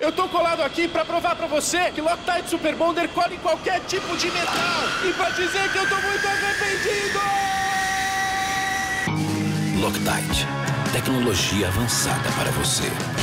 Eu tô colado aqui pra provar pra você que Loctite Super Bonder cola em qualquer tipo de metal. E pra dizer que eu tô muito arrependido! Loctite, tecnologia avançada para você.